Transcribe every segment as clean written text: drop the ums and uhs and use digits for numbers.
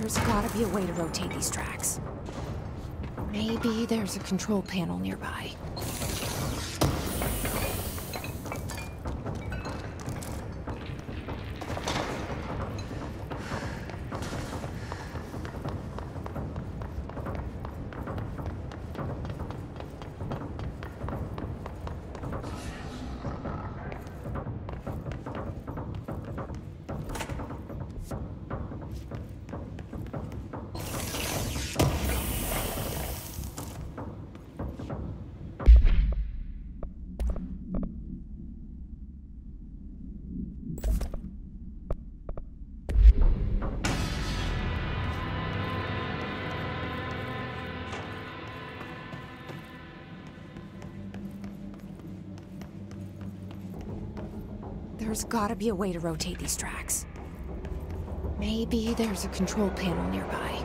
There's gotta be a way to rotate these tracks. Maybe there's a control panel nearby. There's gotta be a way to rotate these tracks. Maybe there's a control panel nearby.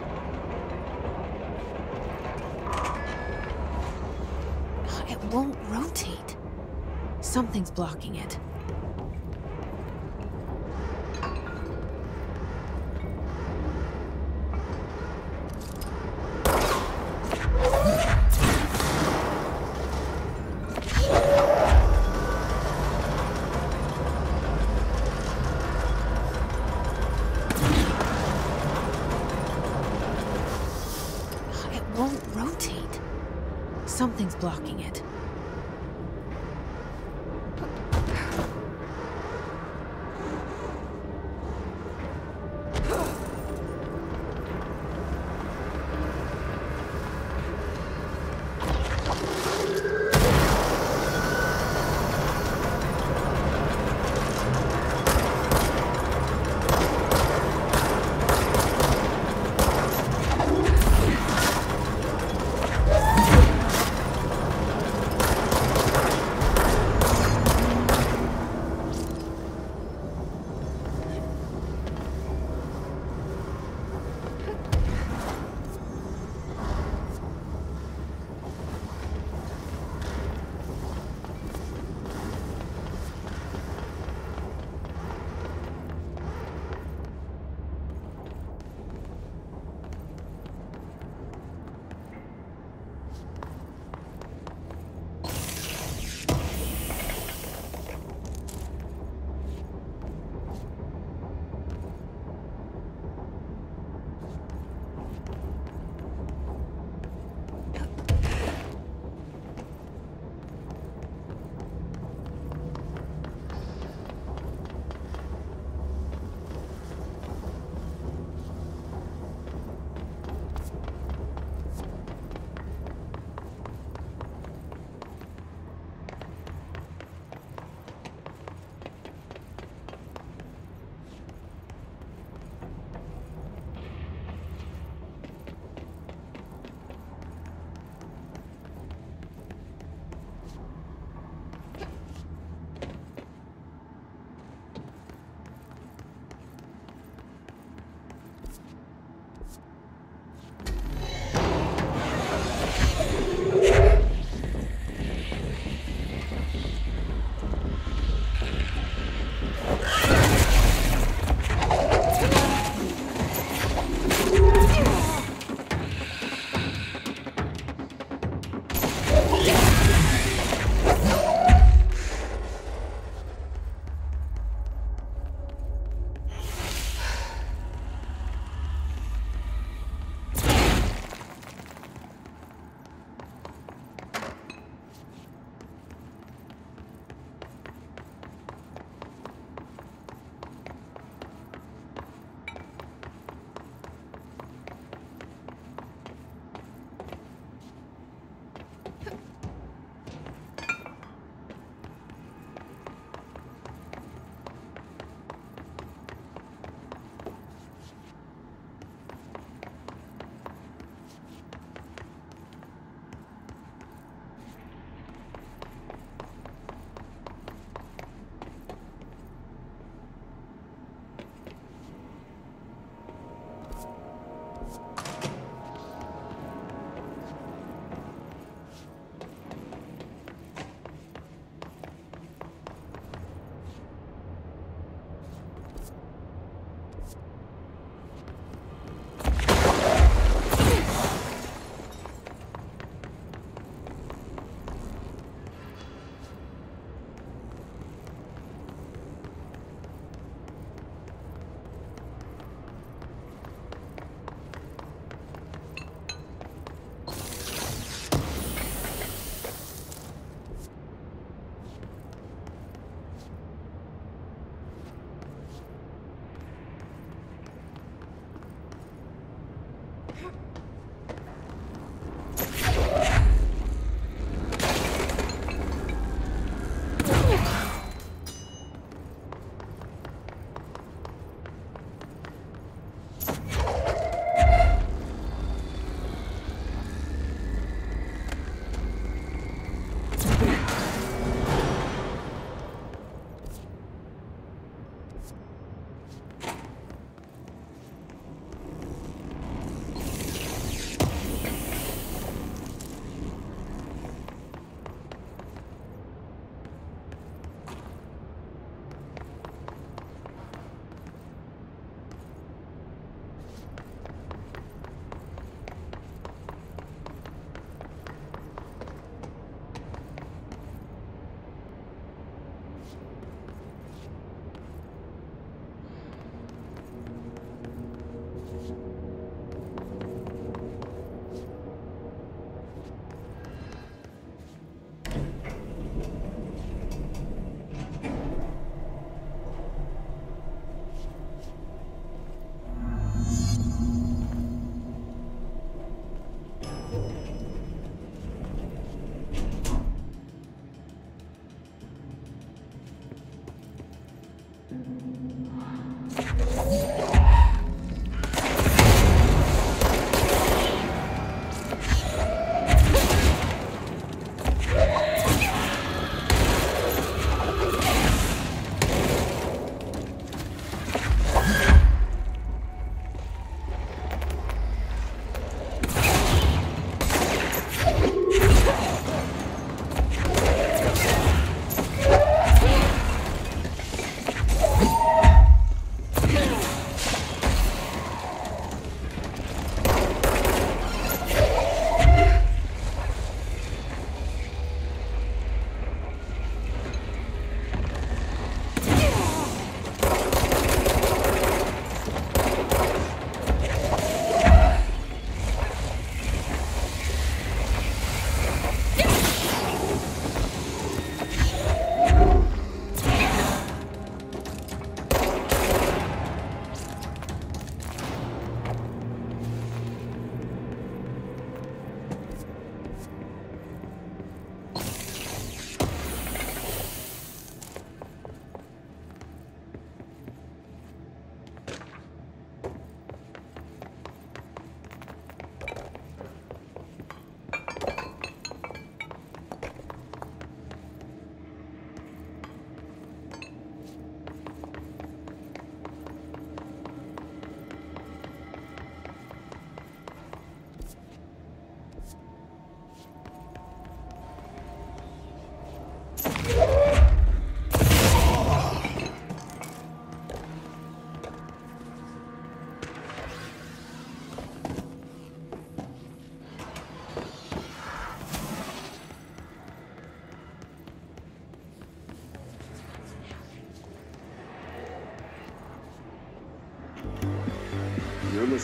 It won't rotate. Something's blocking it. Won't rotate. Something's blocking it.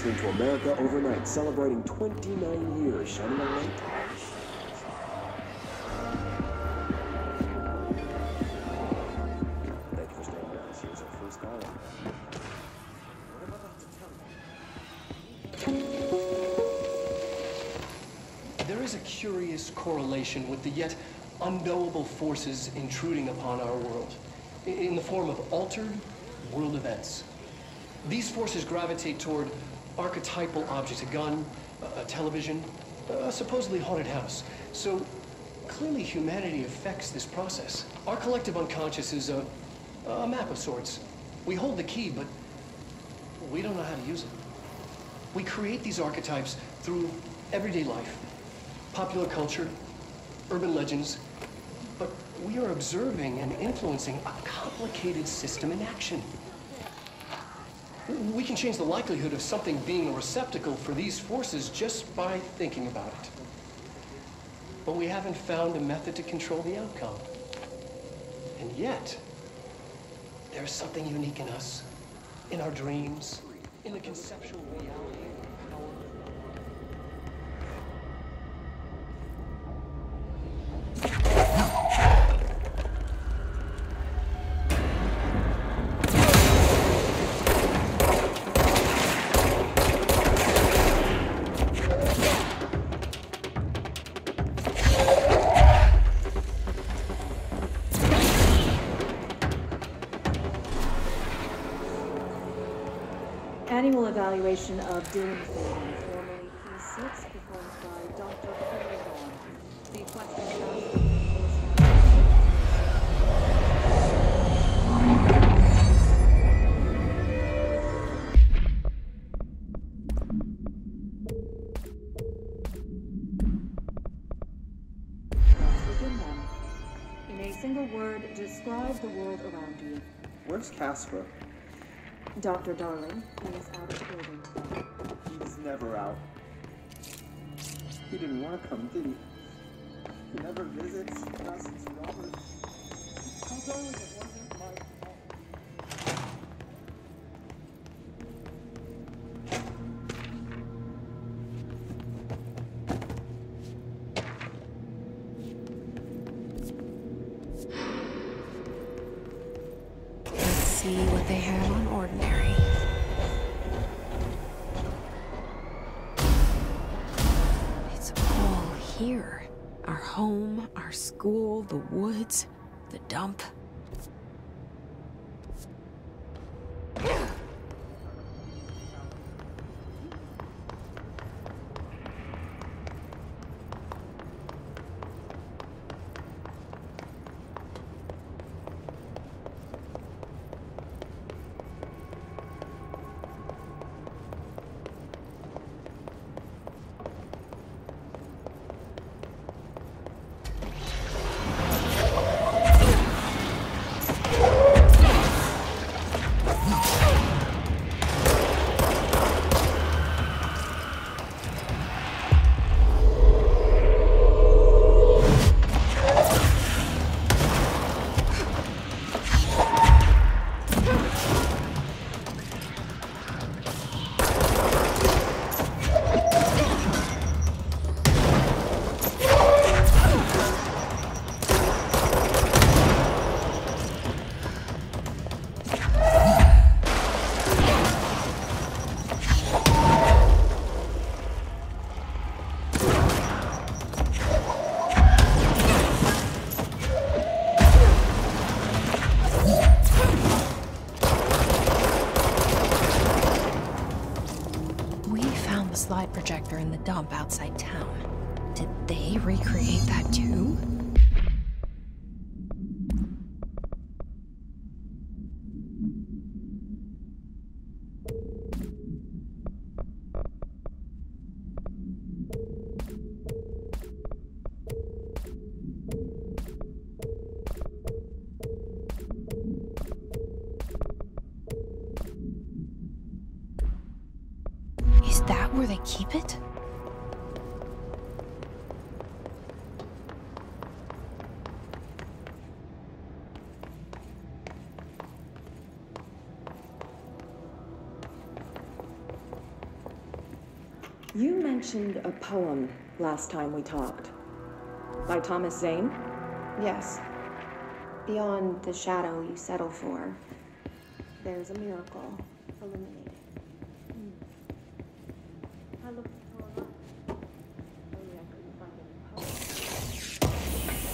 listening to America Overnight, celebrating 29 years, shining a light. Thank you for staying with us. Here's our first call. What am I about to tell you? There is a curious correlation with the yet unknowable forces intruding upon our world, in the form of altered world events. These forces gravitate toward archetypal objects, a gun, a television, a supposedly haunted house. So clearly humanity affects this process. Our collective unconscious is a map of sorts. We hold the key, but we don't know how to use it. We create these archetypes through everyday life, popular culture, urban legends, but we are observing and influencing a complicated system in action. We can change the likelihood of something being a receptacle for these forces just by thinking about it. But we haven't found a method to control the outcome. And yet, there's something unique in us, in our dreams, in the conceptual reality of power. Annual evaluation of Dylan Thorne, formerly P6, performed by Dr. Corridon. The question Let's begin then. In a single word, describe the world around you. Where's Casper? Dr. Darling, he is out of the building. He's never out. He didn't want to come, did he? He never visits us, it's Robert. How darling, it wasn't my fault. Let's see what they have on Ordinary. It's all here. Our home, our school, the woods, the dump. Slide projector in the dump outside town. Did they recreate that too? Is that where they keep it? You mentioned a poem last time we talked. By Thomas Zane? Yes. Beyond the shadow you settle for, there's a miracle illuminated. I looked for a only I couldn't find any poem.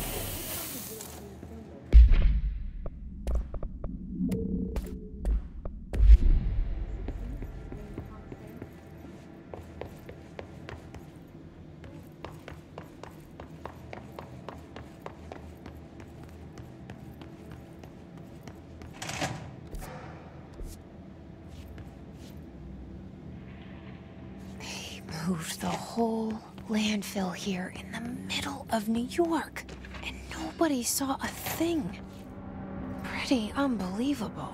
Moved the whole landfill here in the middle of New York, and nobody saw a thing. Pretty unbelievable.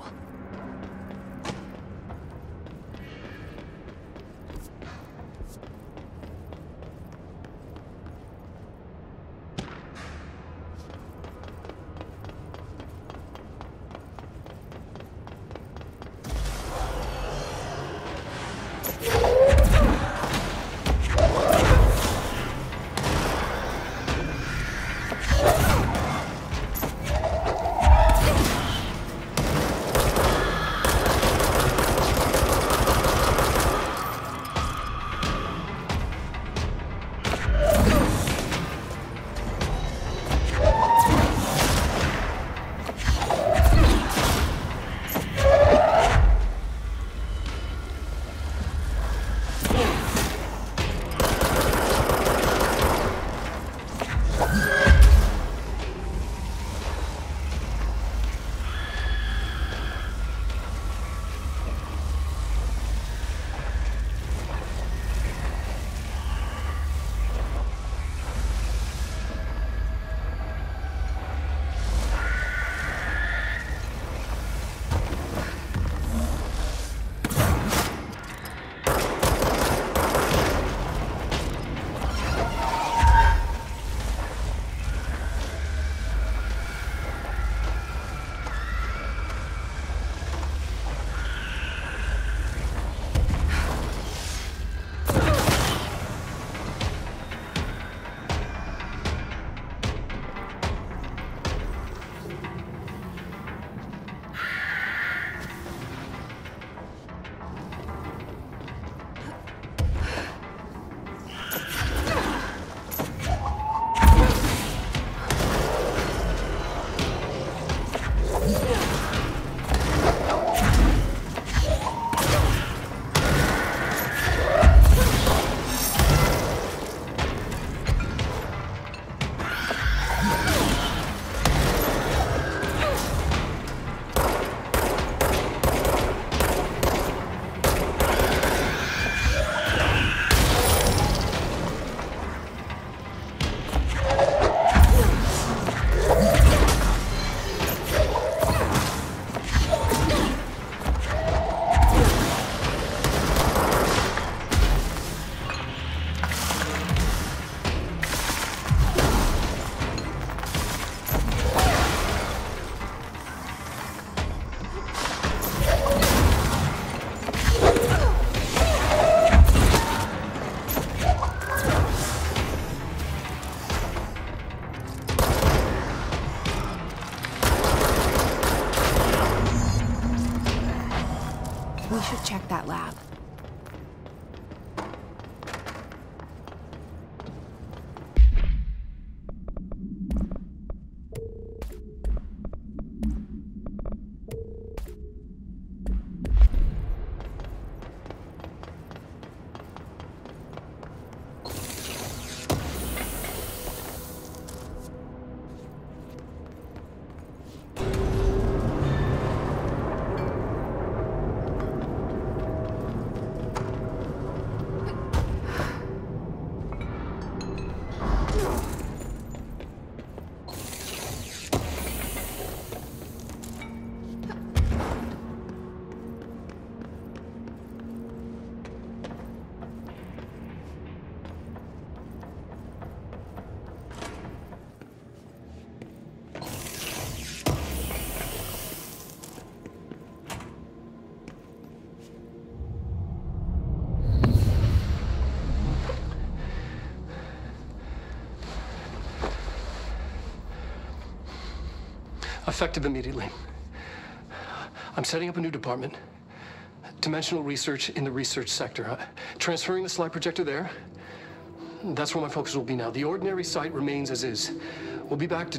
Effective immediately. I'm setting up a new department. Dimensional research in the research sector. Transferring the slide projector there. That's where my focus will be now. The ordinary site remains as is. We'll be back to...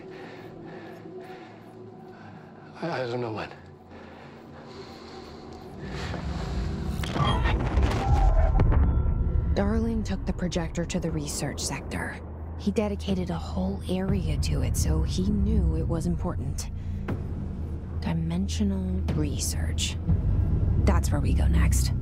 I don't know when. Darling took the projector to the research sector. He dedicated a whole area to it, so he knew it was important. Dimensional research. That's where we go next.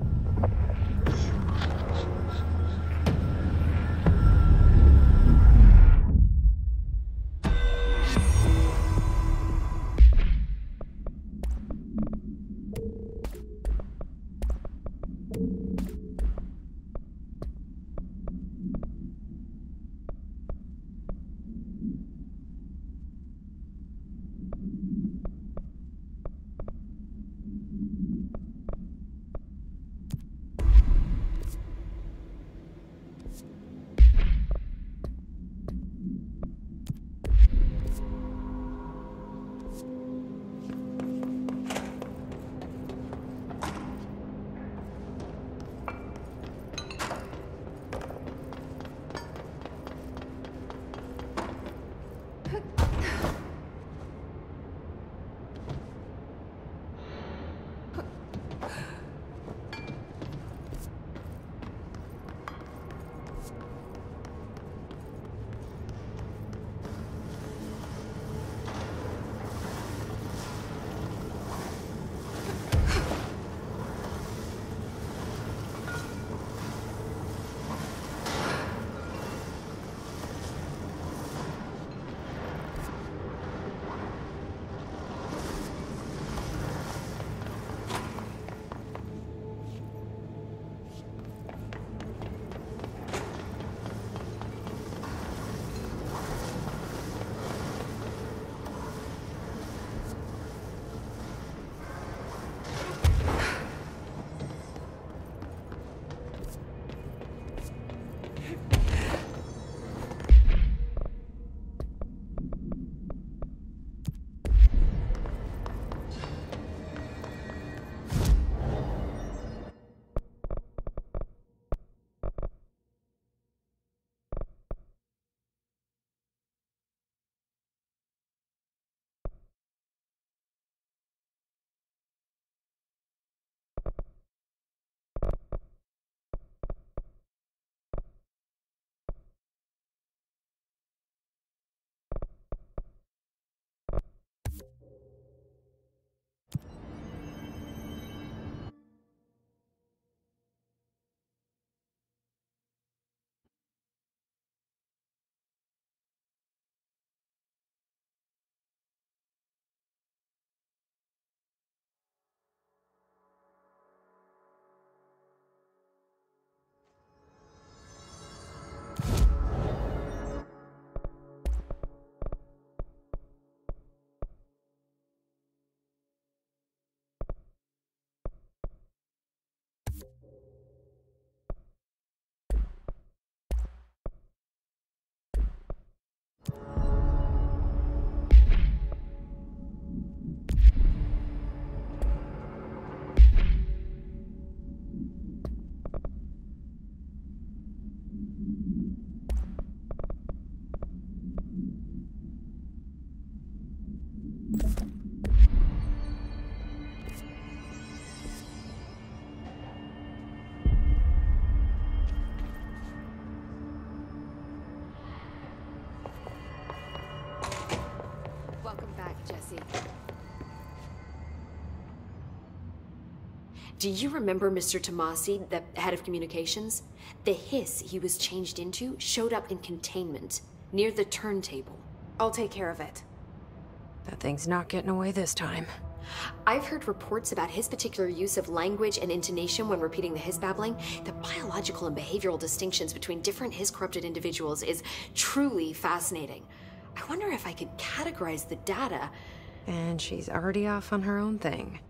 Do you remember Mr. Tomasi, the head of communications? The hiss he was changed into showed up in containment, near the turntable. I'll take care of it. That thing's not getting away this time. I've heard reports about his particular use of language and intonation when repeating the hiss babbling. The biological and behavioral distinctions between different hiss-corrupted individuals is truly fascinating. I wonder if I could categorize the data. And she's already off on her own thing.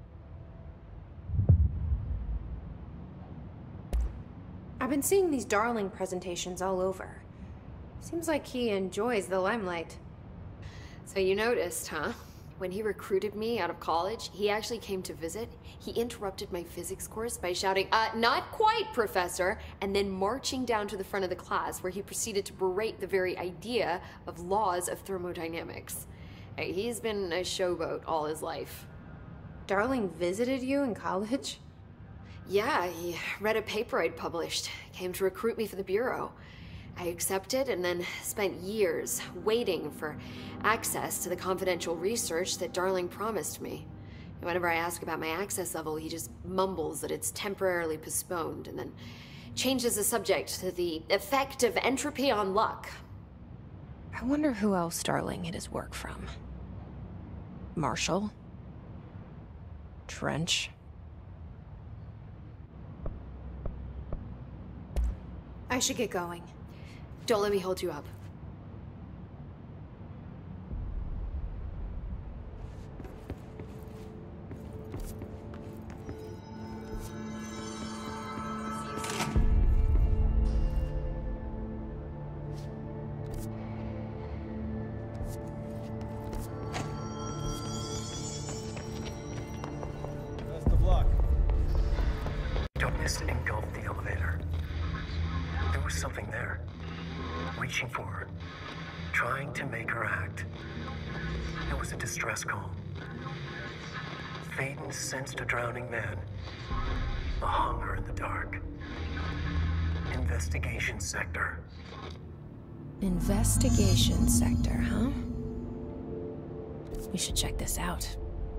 I've been seeing these Darling presentations all over. Seems like he enjoys the limelight. So you noticed, huh? When he recruited me out of college, he actually came to visit. He interrupted my physics course by shouting, not quite, Professor, and then marching down to the front of the class where he proceeded to berate the very idea of laws of thermodynamics. He's been a showboat all his life. Darling visited you in college? Yeah, he read a paper I'd published, came to recruit me for the Bureau. I accepted and then spent years waiting for access to the confidential research that Darling promised me. And whenever I ask about my access level, he just mumbles that it's temporarily postponed and then changes the subject to the effect of entropy on luck. I wonder who else Darling hid his work from. Marshall? Trench? I should get going. Don't let me hold you up. That's the block. Darkness engulfed the elevator. There was something there, reaching for her, trying to make her act. It was a distress call. Faden sensed a drowning man, a hunger in the dark. Investigation sector. Investigation sector, huh? We should check this out.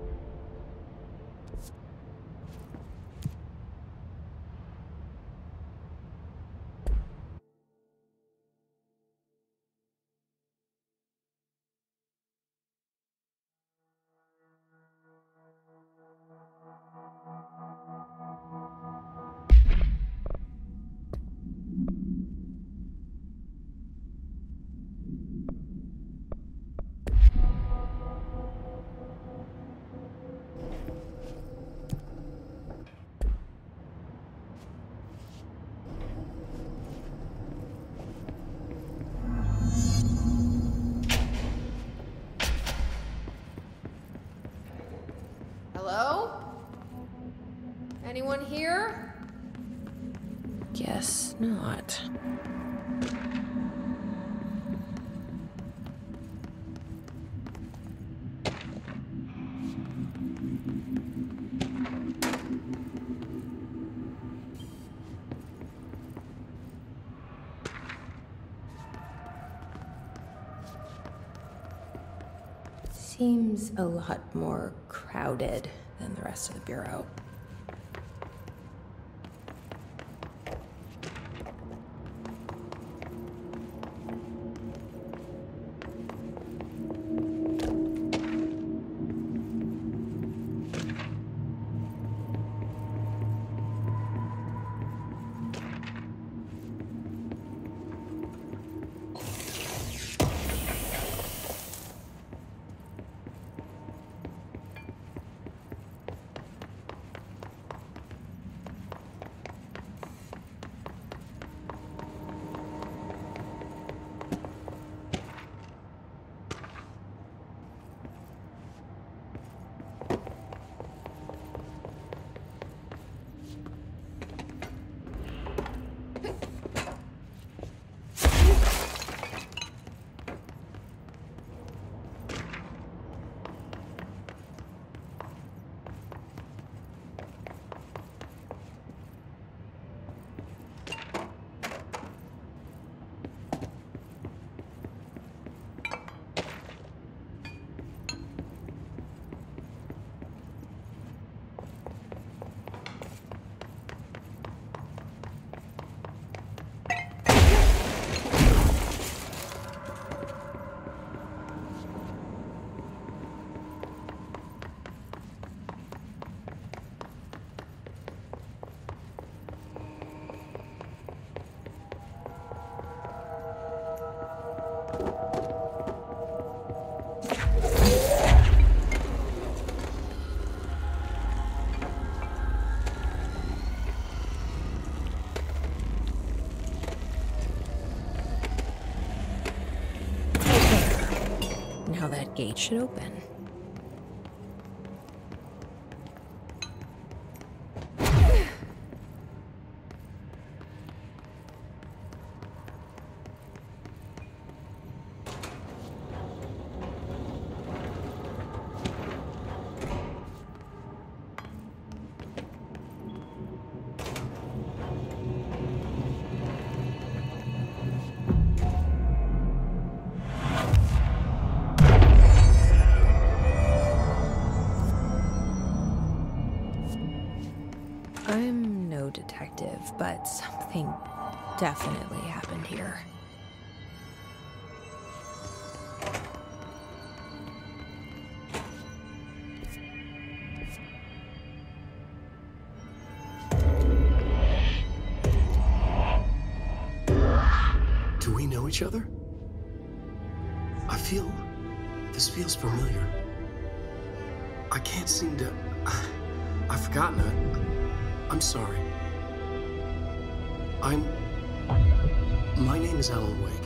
Hello? Anyone here? Guess not. Seems a lot more crowded than the rest of the Bureau. Now that gate should open. detective, but something definitely happened here. Do we know each other? This feels familiar. I can't seem to... I've forgotten it. I'm sorry. My name is Alan Wake.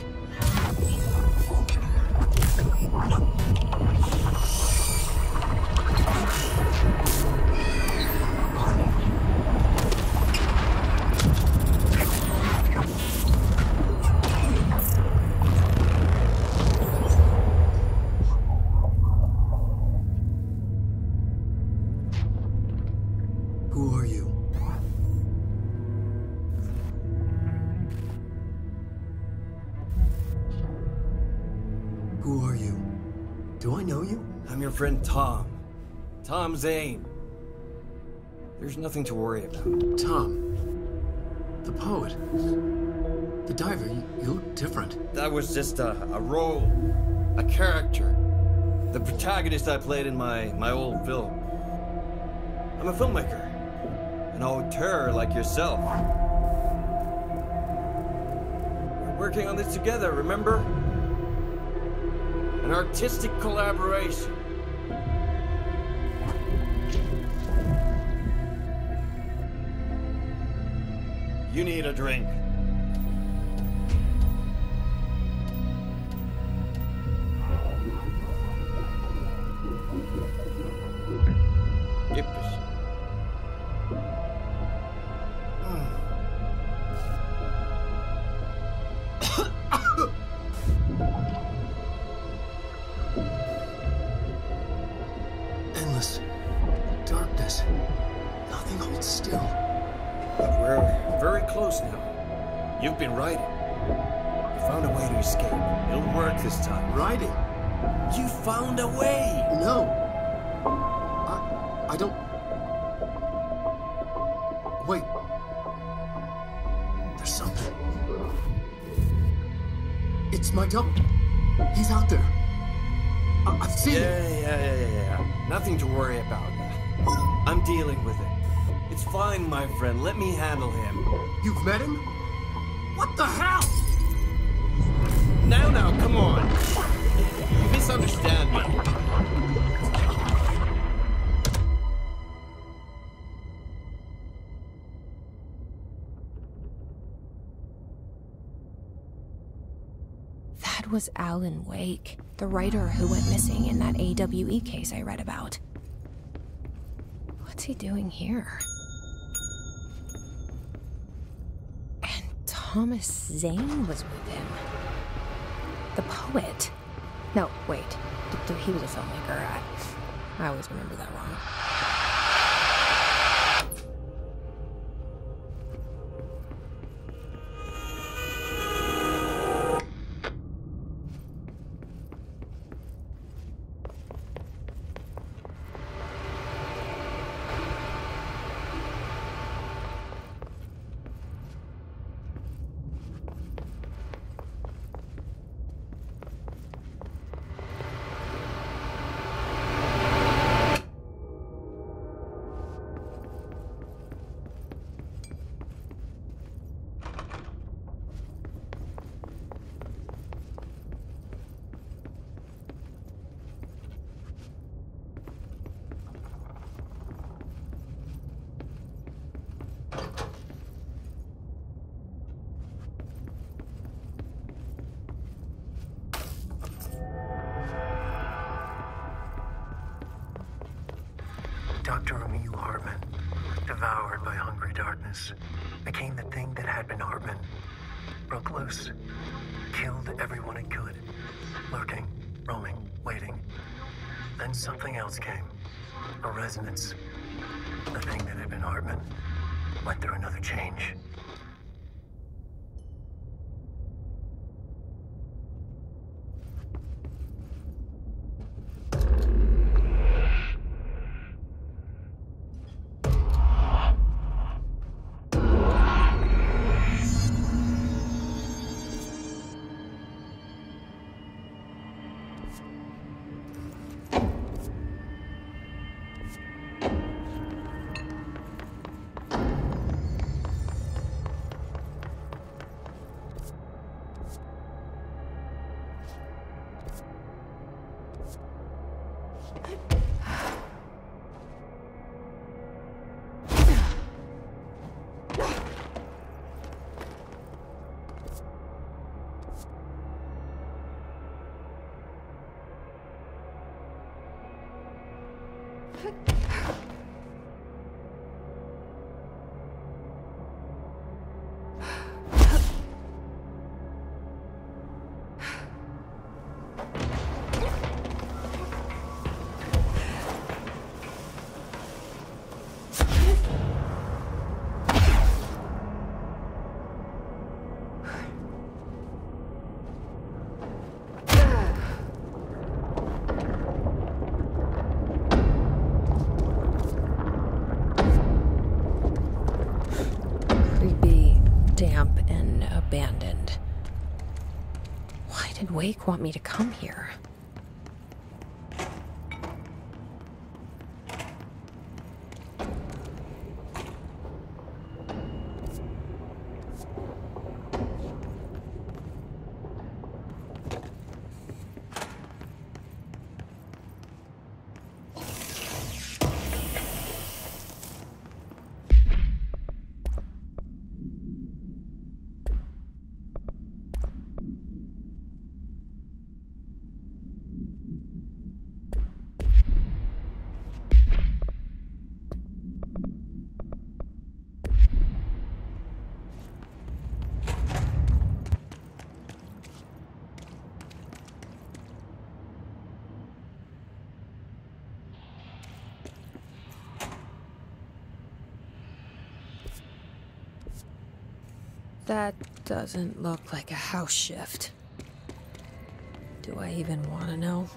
Who are you? Who are you? Do I know you? I'm your friend Tom. Tom Zane. There's nothing to worry about. Tom. The poet. The diver. You look different. That was just a role. A character. The protagonist I played in my old film. I'm a filmmaker. An auteur like yourself. We're working on this together, remember? An artistic collaboration. You need a drink. Yippish. Endless darkness. Nothing holds still. But we're very close now. You've been writing. You found a way to escape. It'll work this time. Riding? You found a way! No. I don't... Wait. There's something. It's my double. He's out there. I've seen him. Yeah. Nothing to worry about. I'm dealing with it. It's fine, my friend. Let me handle him. You've met him? What the hell? Now, come on. You misunderstand me. That was Alan Wake, the writer who went missing in that AWE case I read about. What's he doing here? And Thomas Zane was with him. The poet. No, wait. He was a filmmaker. I always remember that wrong. Dr. Emil Hartman, devoured by hungry darkness, became the thing that had been Hartman. Broke loose, killed everyone it could, lurking, roaming, waiting. Then something else came, a resonance. The thing that had been Hartman went through another change. Damp and abandoned. Why did Wake want me to come here? That doesn't look like a house shift. Do I even want to know?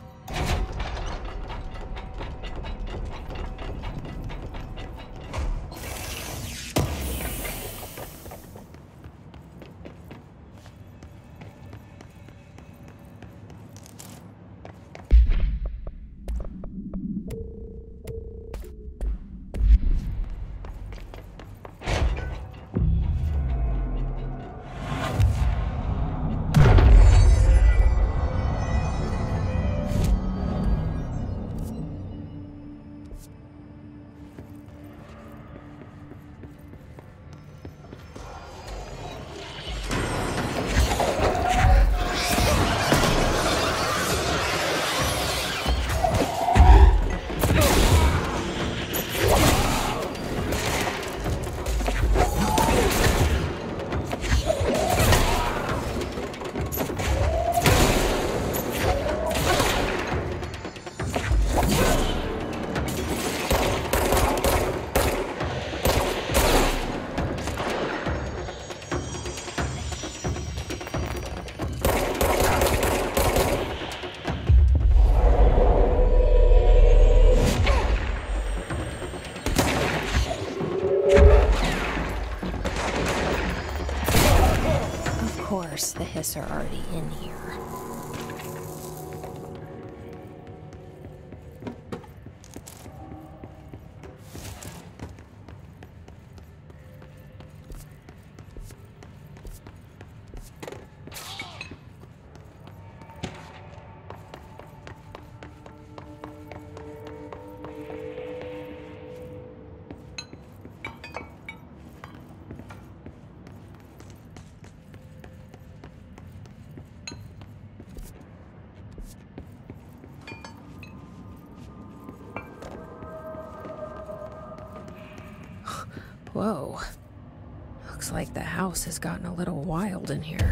The Hiss are already in here. Whoa. Looks like the house has gotten a little wild in here.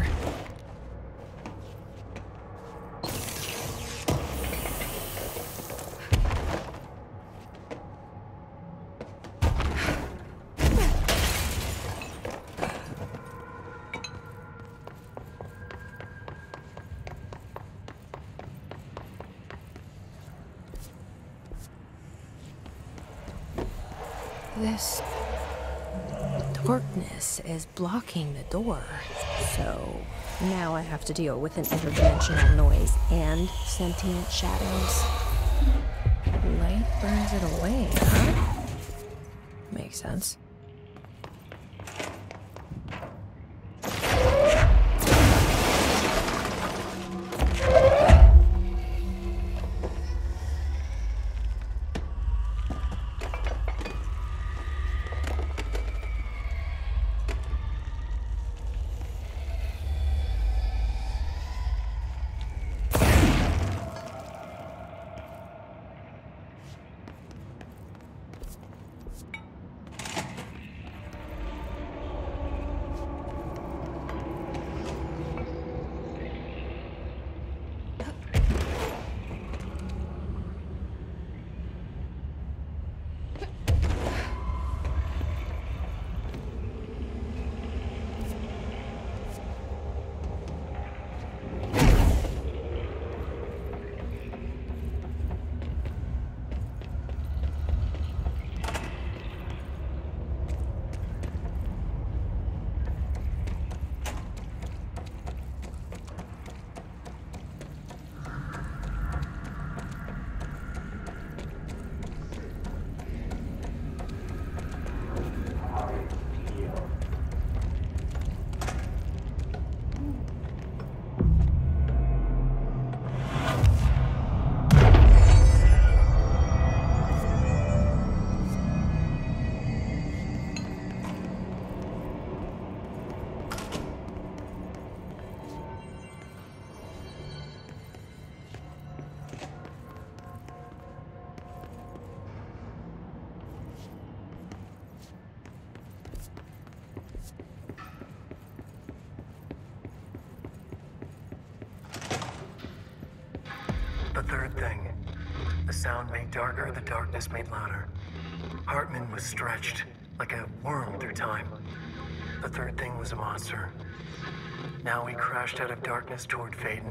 This darkness is blocking the door, so now I have to deal with an interdimensional noise and sentient shadows. Light burns it away, huh? Makes sense. sound made darker, the darkness made louder. Hartman was stretched, like a worm through time. The third thing was a monster. Now he crashed out of darkness toward Phaeton.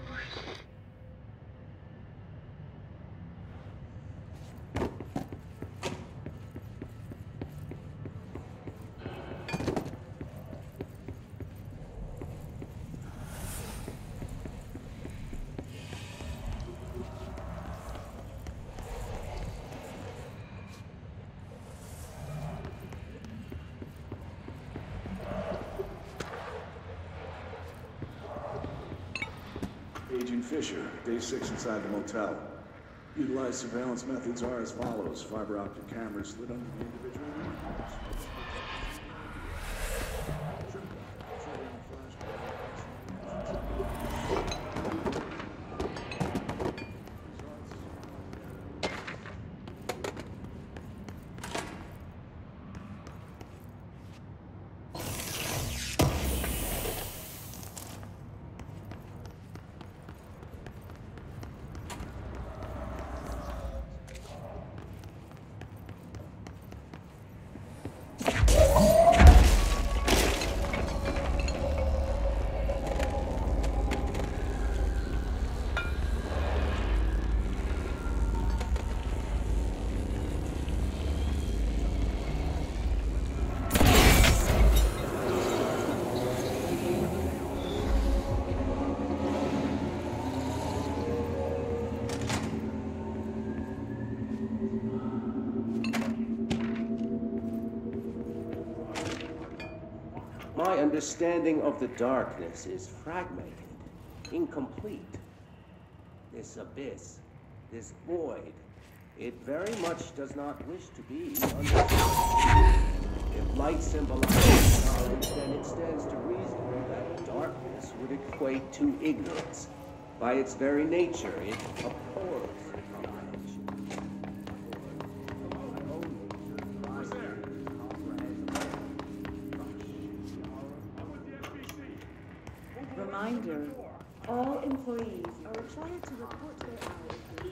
Agent Fisher, day 6 inside the motel. Utilized surveillance methods are as follows. Fiber optic cameras lit under the individual rooms. My understanding of the darkness is fragmented, incomplete. This abyss, this void, it very much does not wish to be understood. If light symbolizes knowledge, then it stands to reason that darkness would equate to ignorance. By its very nature, it abhors knowledge. Reminder, all employees are required to report their hours.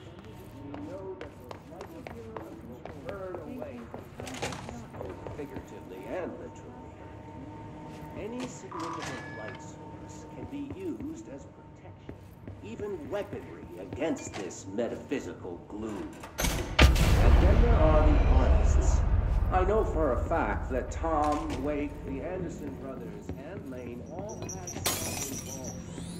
Burn away, both figuratively and literally. Any significant light source can be used as protection, even weaponry against this metaphysical gloom. And then there are the artists. I know for a fact that Tom, Wake, the Anderson brothers, and Lane all had some involvement.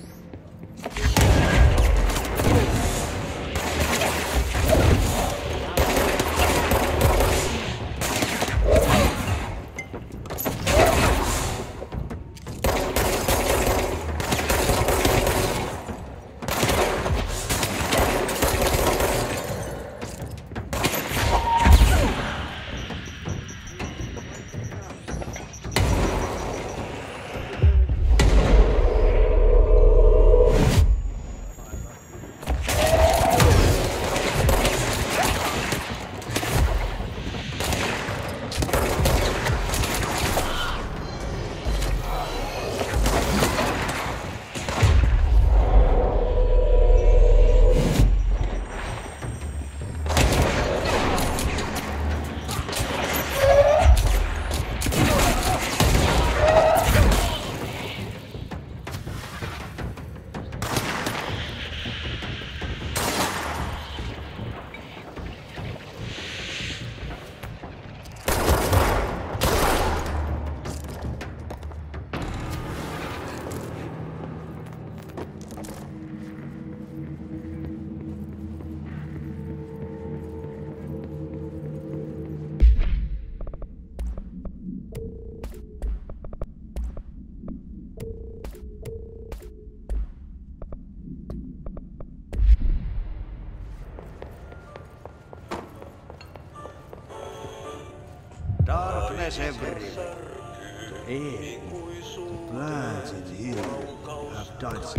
Darkness everywhere. Hey, the plants in here have done so.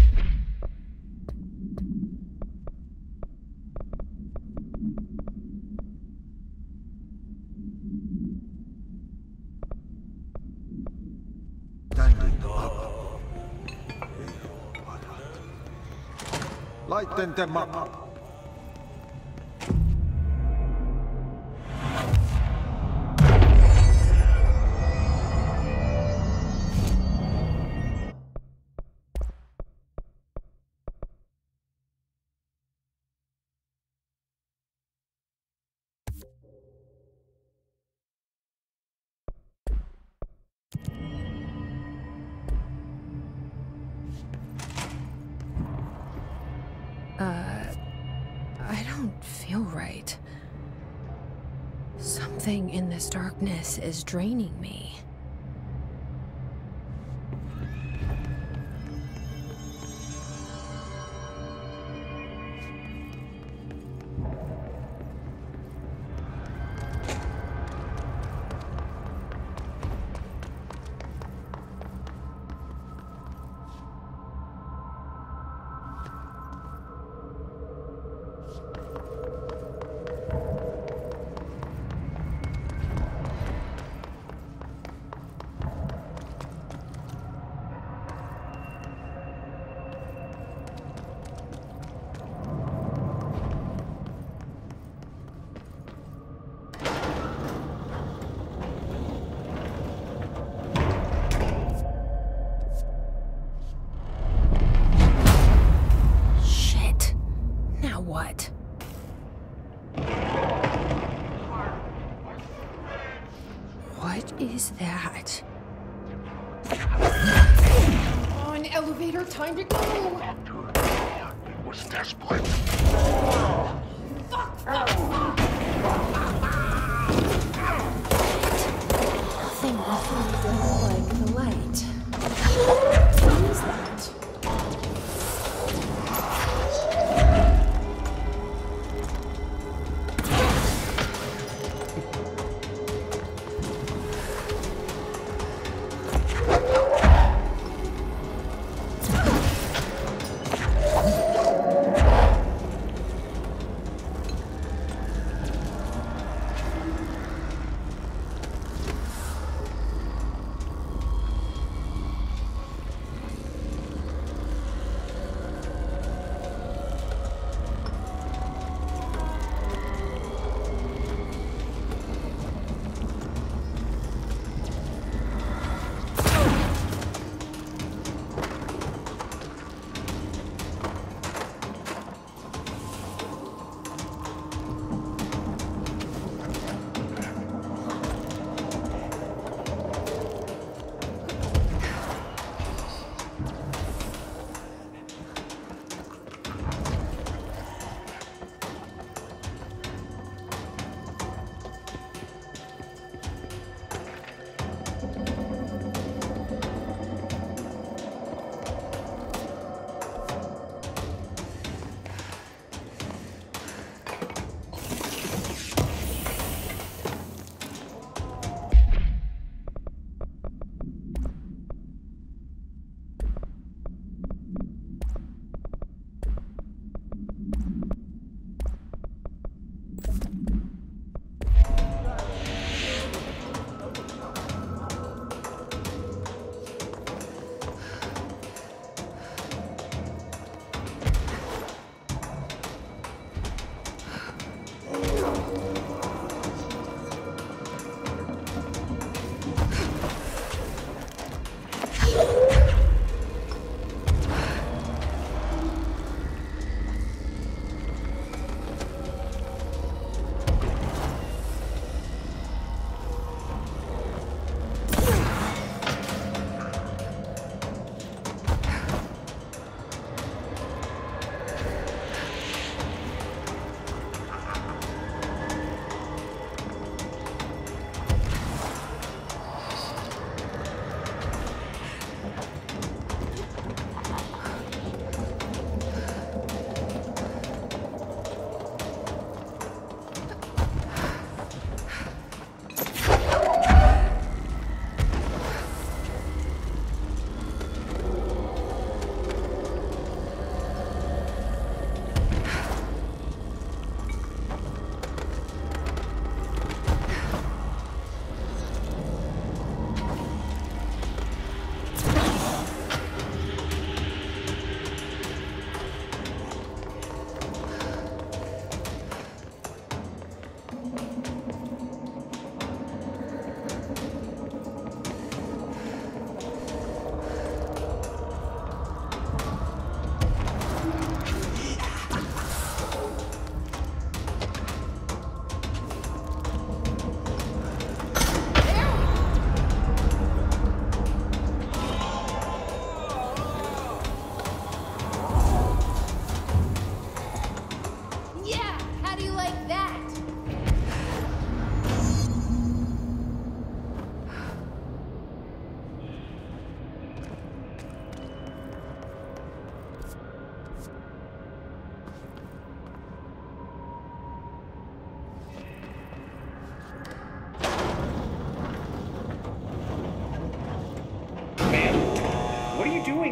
Standing up. Lighten them up. don't feel right. Something in this darkness is draining me. What? What is that? Come on, elevator, time to go! It was desperate. Nothing like the light. What is that?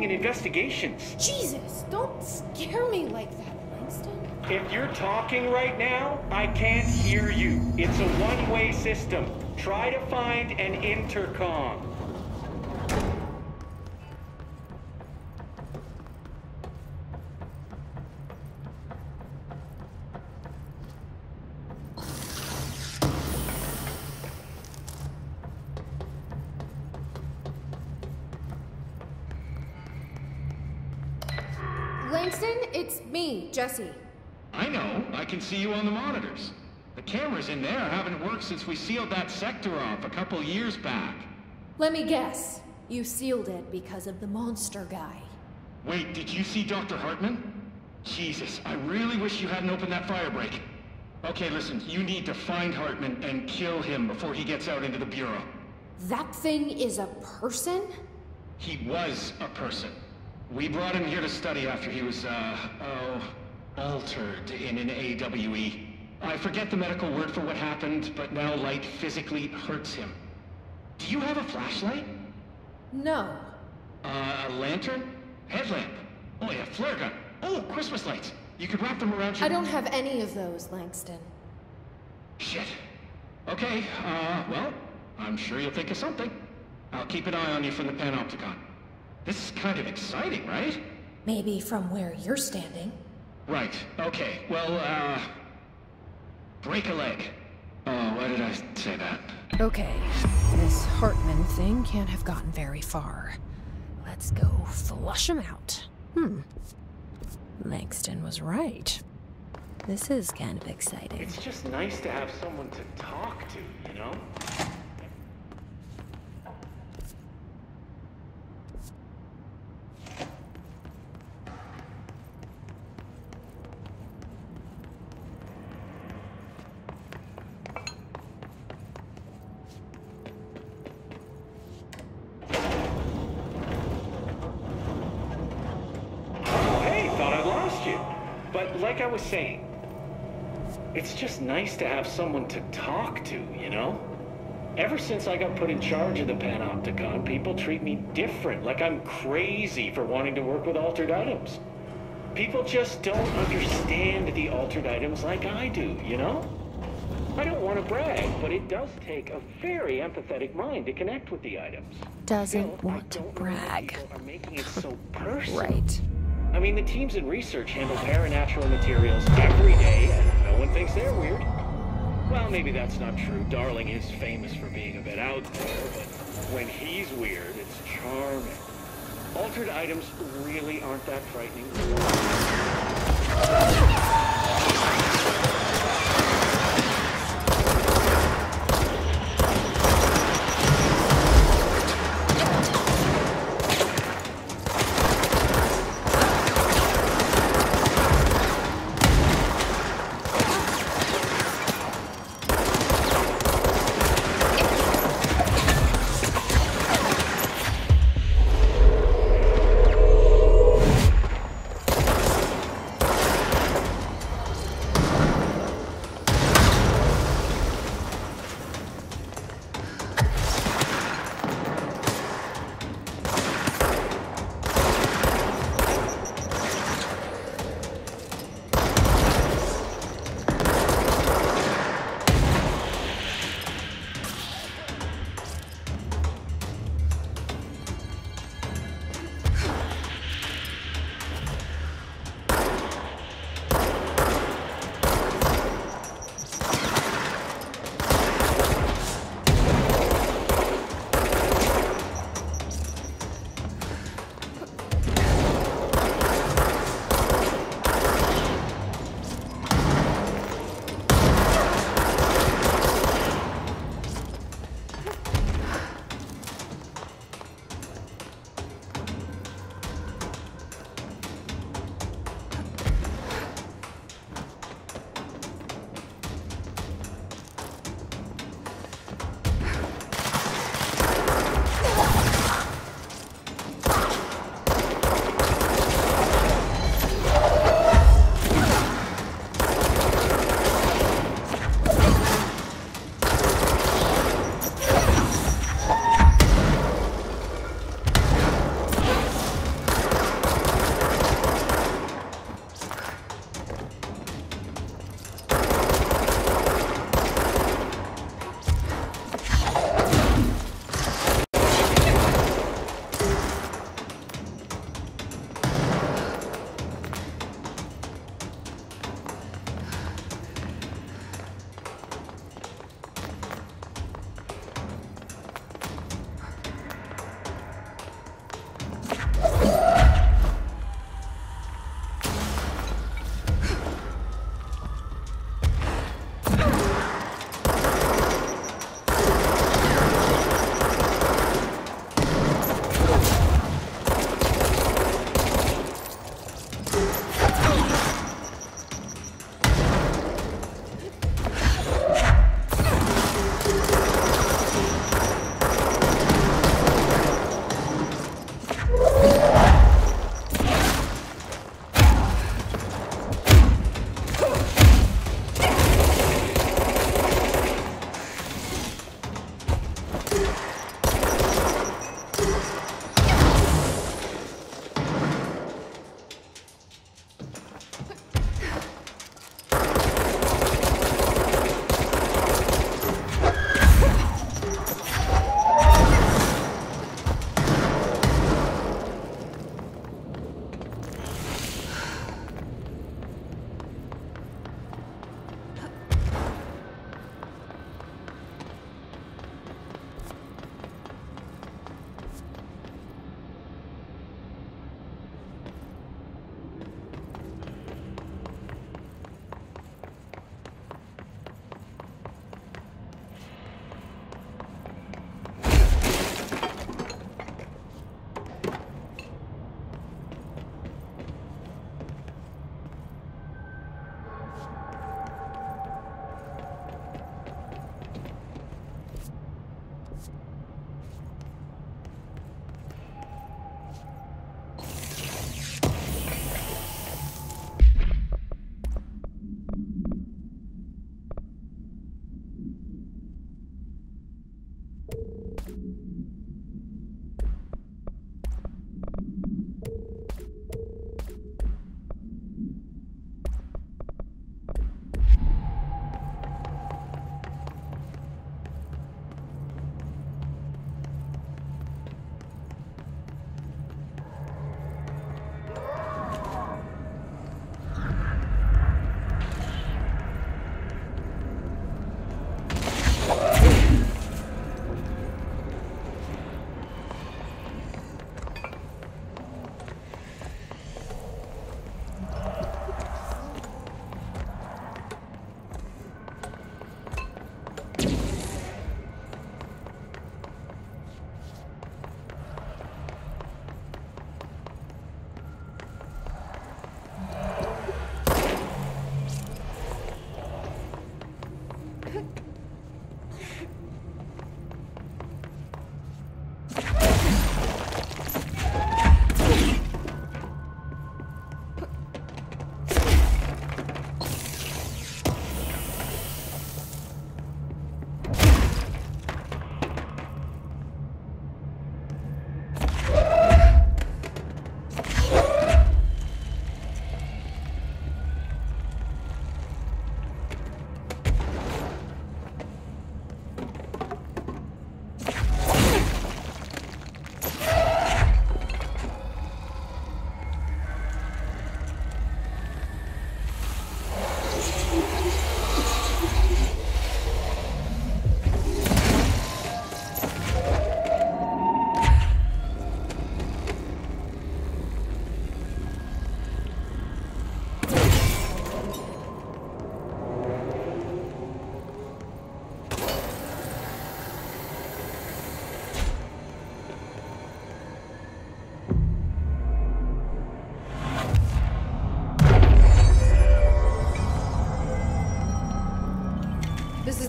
helping in investigations. Jesus, don't scare me like that, Langston. If you're talking right now, I can't hear you. It's a one-way system. Try to find an intercom. Langston, it's me, Jesse. I know. I can see you on the monitors. The cameras in there haven't worked since we sealed that sector off a couple years back. Let me guess. You sealed it because of the monster guy. Wait, did you see Dr. Hartman? Jesus, I really wish you hadn't opened that firebreak. Okay, listen, you need to find Hartman and kill him before he gets out into the Bureau. That thing is a person? He was a person. We brought him here to study after he was, altered in an AWE. I forget the medical word for what happened, but now light physically hurts him. Do you have a flashlight? No. A lantern? Headlamp? Oh yeah, flare gun. Oh, Christmas lights. You could wrap them around your... I don't have any of those, Langston. Shit. Okay, well, I'm sure you'll think of something. I'll keep an eye on you from the Panopticon. This is kind of exciting, right? Maybe from where you're standing. Right, okay. Well, break a leg. Oh, why did I say that? Okay, this Hartman thing can't have gotten very far. Let's go flush him out. Langston was right. This is kind of exciting. It's just nice to have someone to talk to, you know? Like I was saying, it's just nice to have someone to talk to, you know? Ever since I got put in charge of the Panopticon, people treat me different, like I'm crazy for wanting to work with altered items. People just don't understand the altered items like I do, you know? I don't want to brag, but it does take a very empathetic mind to connect with the items. Doesn't want to brag. People are making it so personal. Right. I mean, the teams in research handle paranatural materials every day, and no one thinks they're weird. Well, maybe that's not true. Darling is famous for being a bit out there, but when he's weird, it's charming. Altered items really aren't that frightening.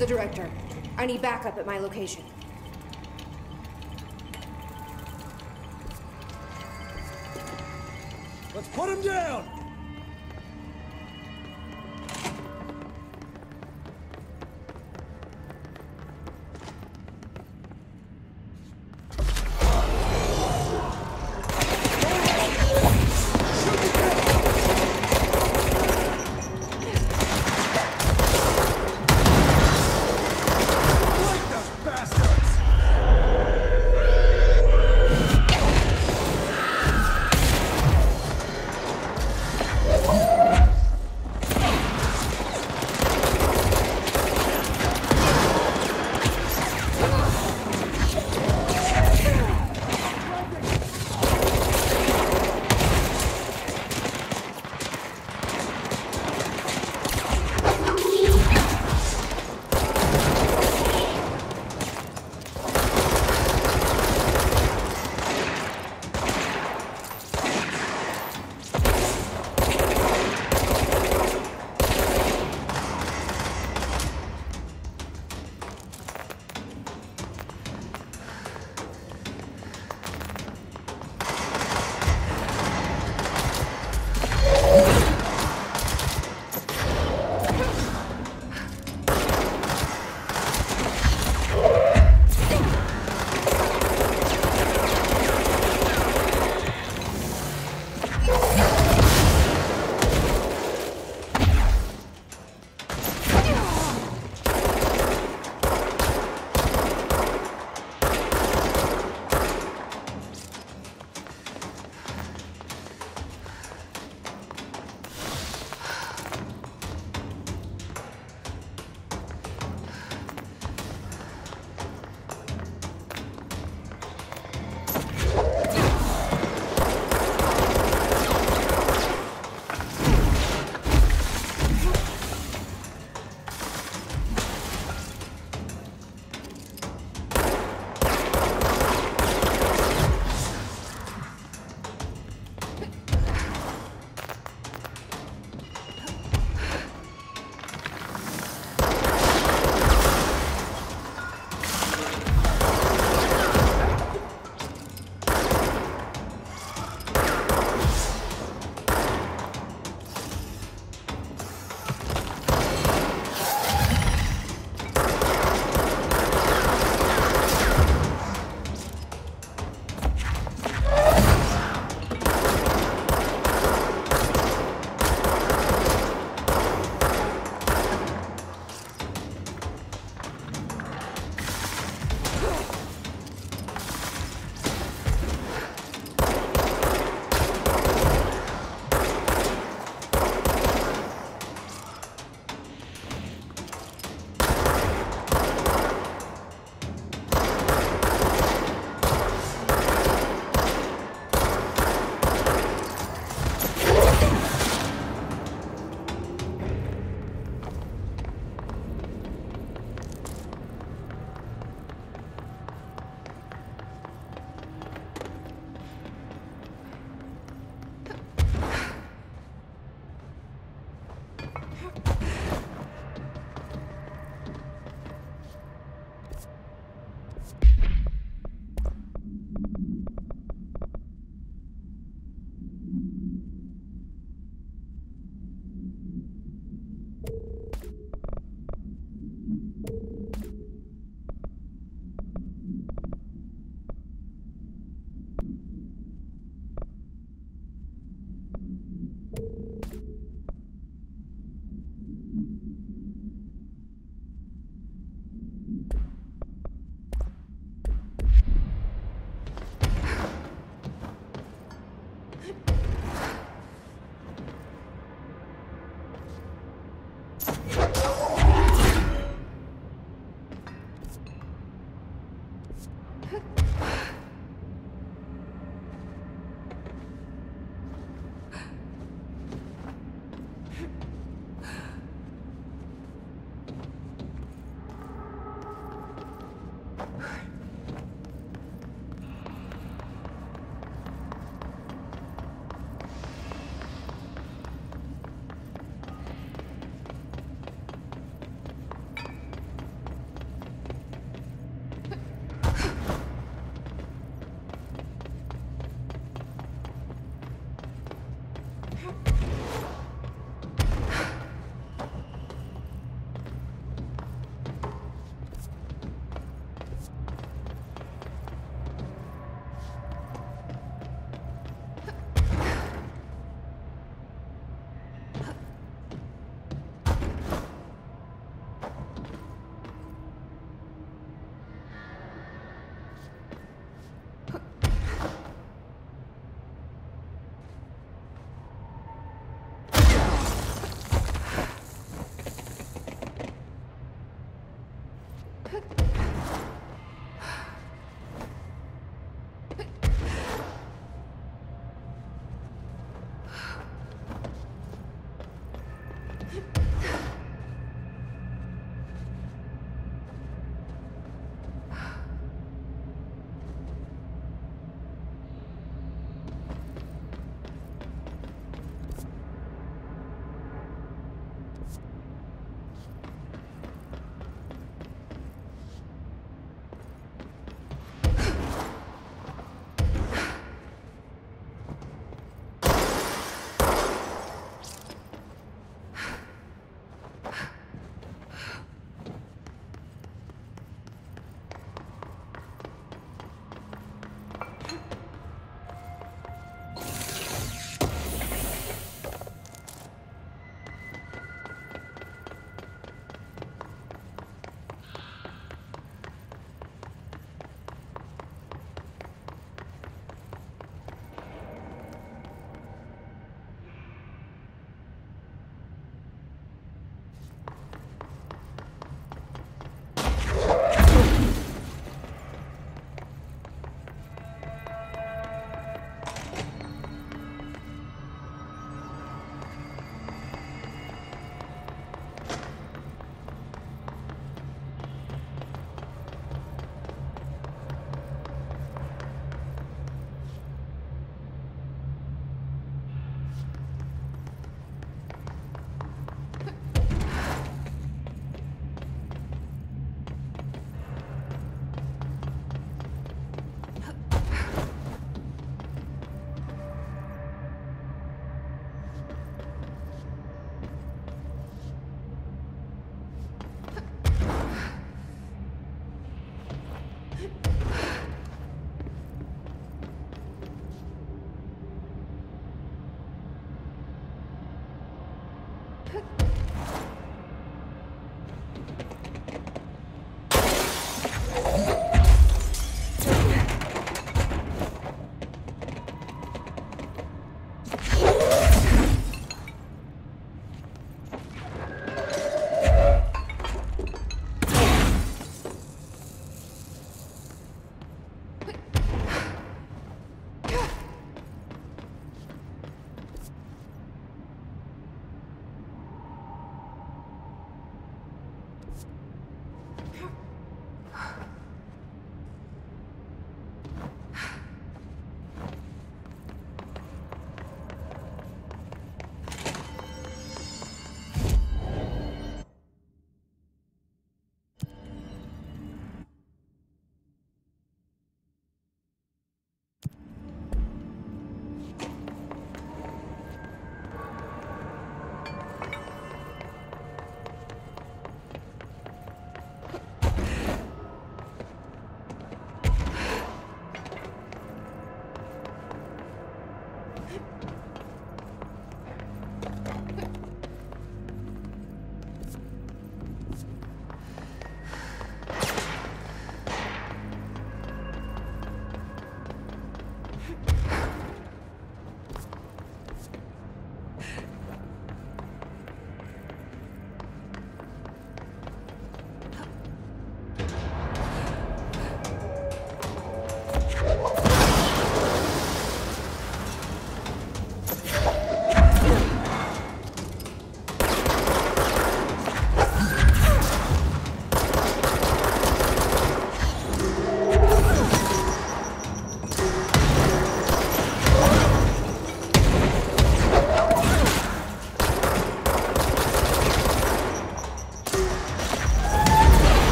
the director. I need backup at my location. Let's put him down!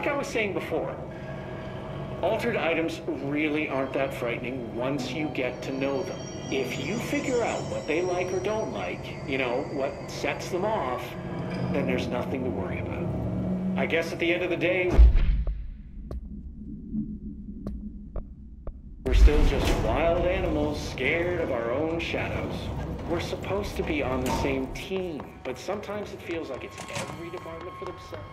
like I was saying before, altered items really aren't that frightening once you get to know them. If you figure out what they like or don't like, you know, what sets them off, then there's nothing to worry about. I guess at the end of the day, we're still just wild animals scared of our own shadows. We're supposed to be on the same team, but sometimes it feels like it's every department for themselves.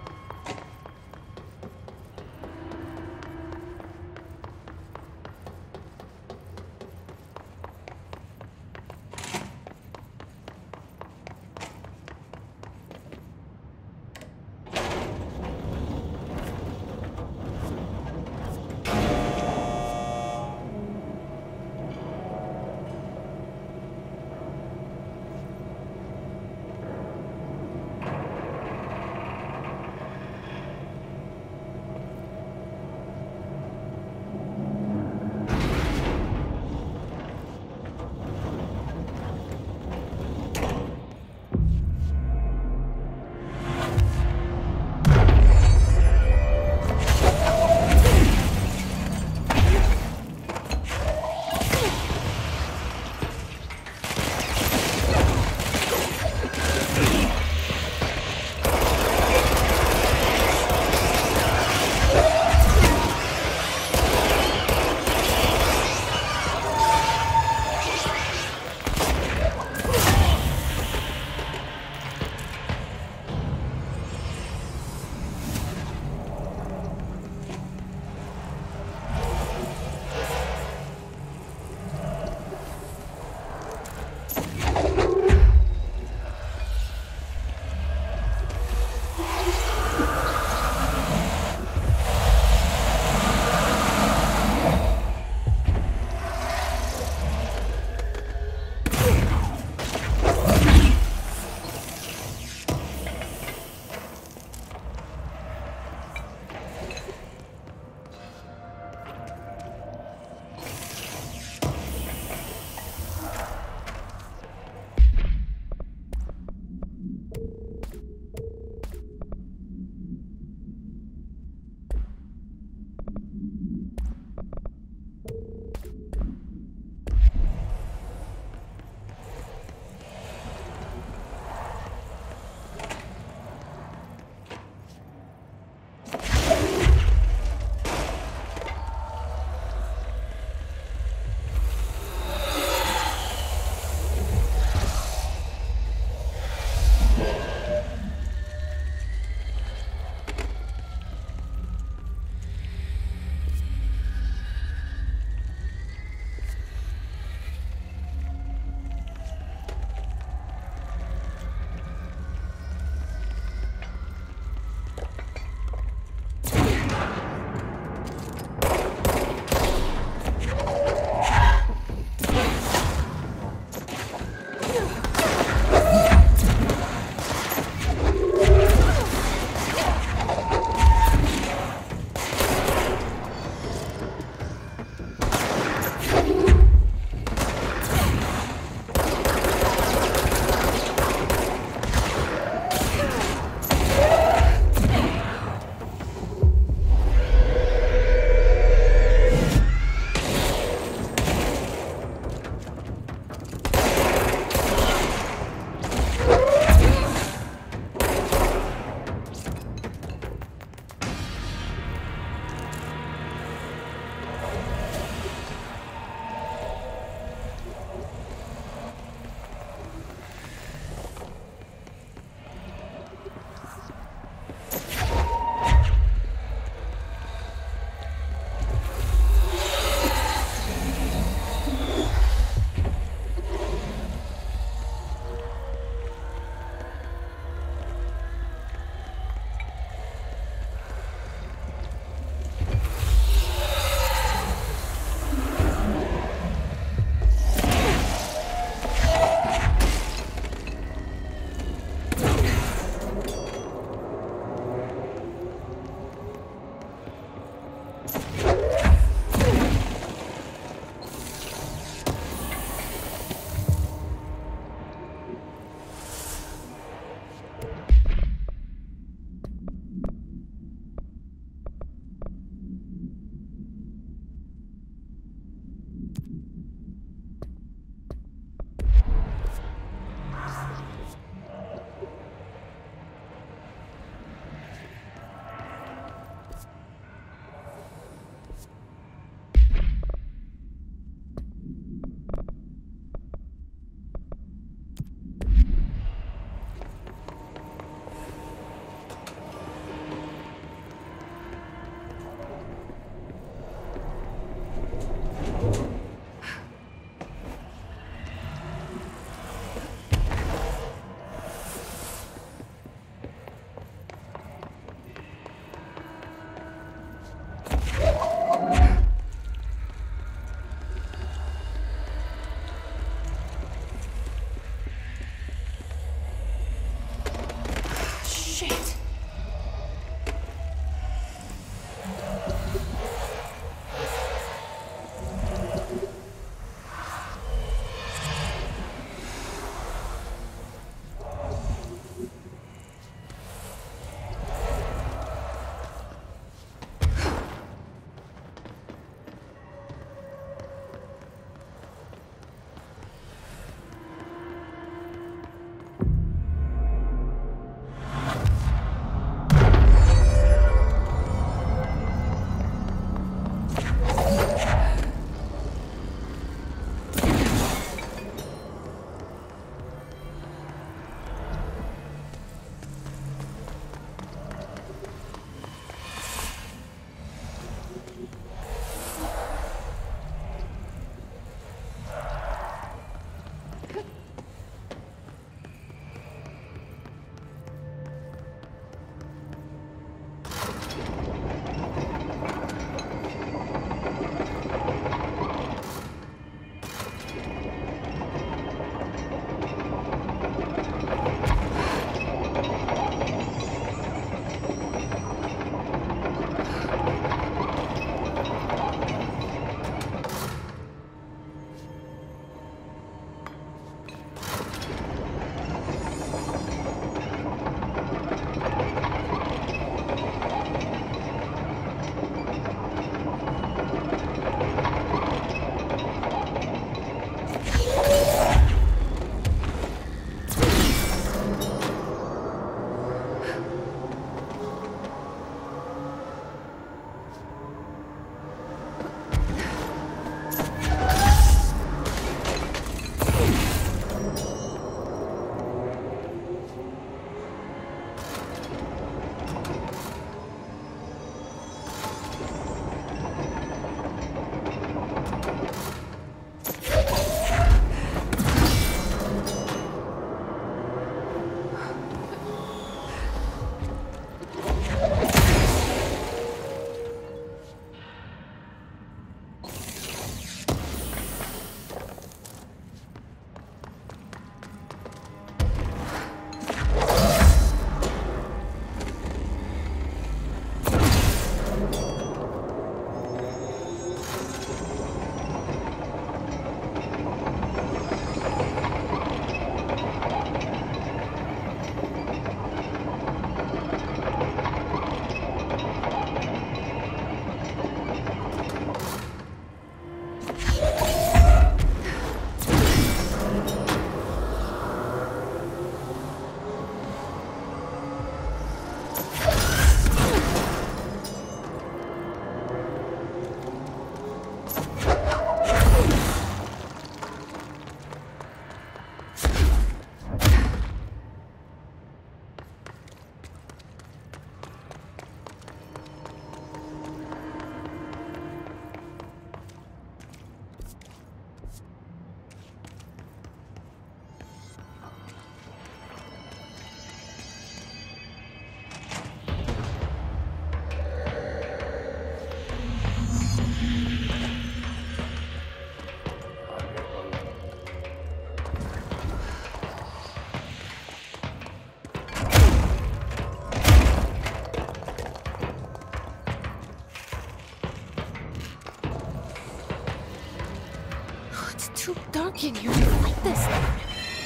too dark in here to light this thing.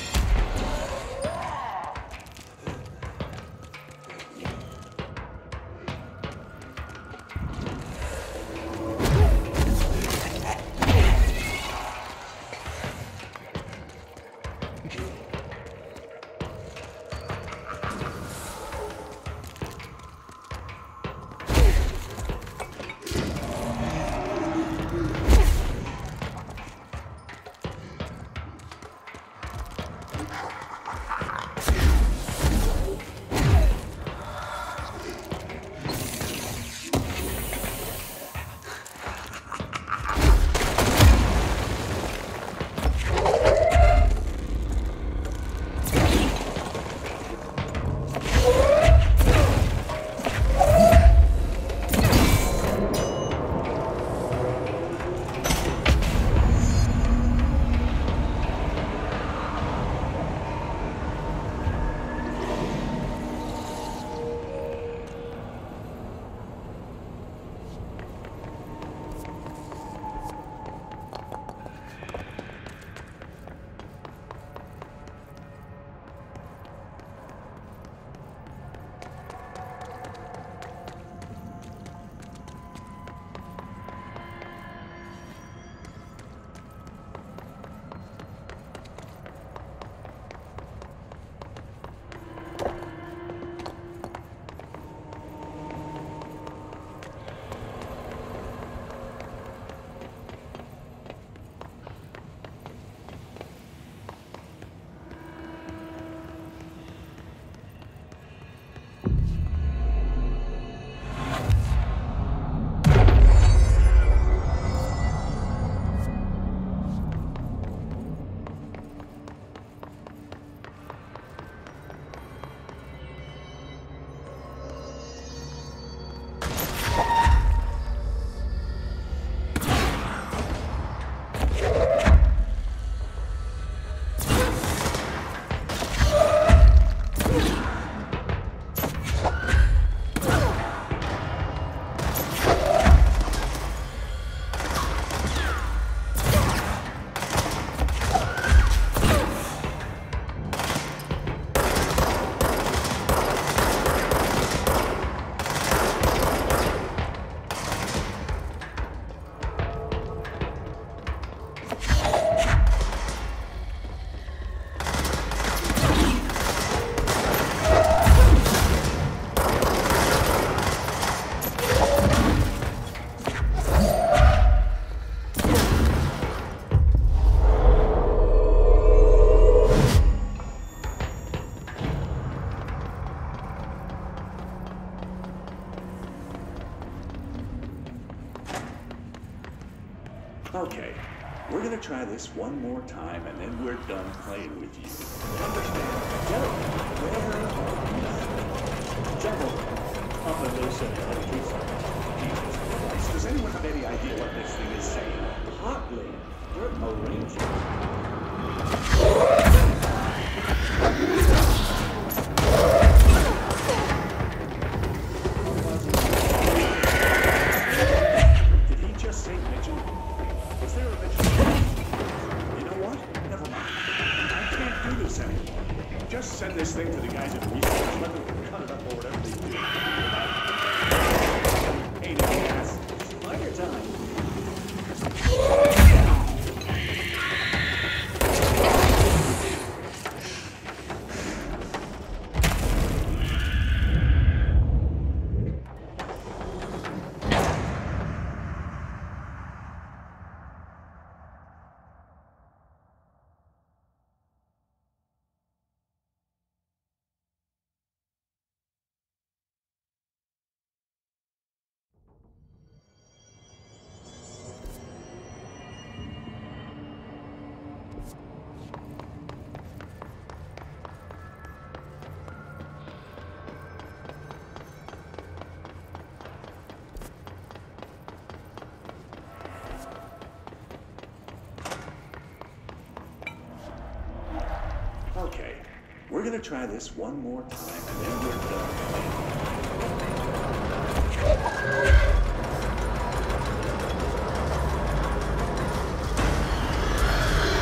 Okay, we're gonna try this one more time, and then we're done playing with you. Understand? Gentlemen, gentlemen, up and listen, Jesus Christ. Does anyone have any idea what this thing is saying? Hotly, you're a ranger. Did he just say Mitchell? Was there a Mitchell? You know what? Never mind. I can't do this anymore. Just send this thing to the guys at research. Let them cut it up or whatever they do. Hey, no ass. On your time. Okay, we're gonna try this one more time, and then we're done.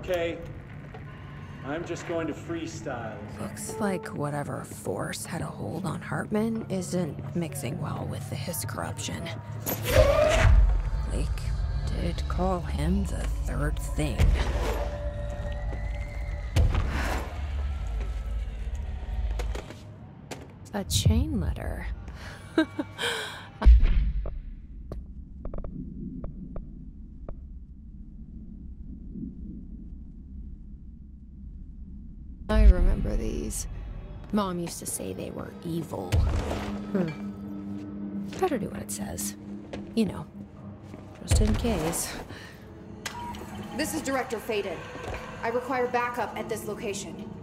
Okay. I'm just going to freestyle. Looks like whatever force had a hold on Hartman isn't mixing well with the Hiss corruption. Blake did call him the third thing. A chain letter. I remember these. Mom used to say they were evil. Better do what it says. You know, just in case. This is Director Faden. I require backup at this location.